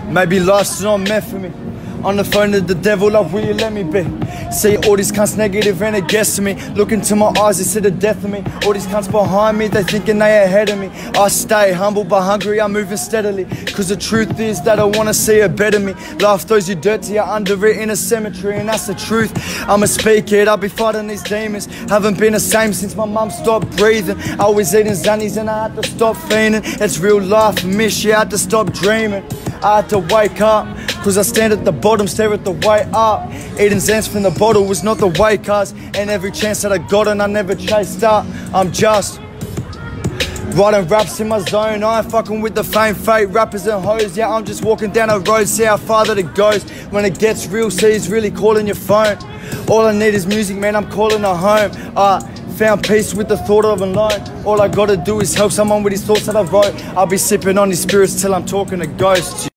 Maybe life's not meant for me. On the phone to the devil, like, will you let me be? See all these cunts negative and it gets to me. Look into my eyes, they see the death of me. All these cunts behind me, they thinking they ahead of me. I stay humble but hungry, I'm moving steadily. Cause the truth is that I wanna see a better me. Life throws you dirty, you're under it in a cemetery, and that's the truth. I'ma speak it, I'll be fighting these demons. Haven't been the same since my mum stopped breathing. I was eating Xannies and I had to stop fiending. It's real life for me, she had to stop dreaming. I had to wake up, cause I stand at the bottom, stare at the way up. Eating Xans from the bottle was not the way, cuz. And every chance that I got and I never chased up. I'm just writing raps in my zone. I ain't fucking with the fame, fake rappers and hoes. Yeah, I'm just walking down a road, see how far that it goes. When it gets real, see it's really calling your phone. All I need is music, man, I'm calling her home. Found peace with the thought of alone. All I gotta do is help someone with his thoughts that I wrote. I'll be sipping on these spirits till I'm talking to ghosts.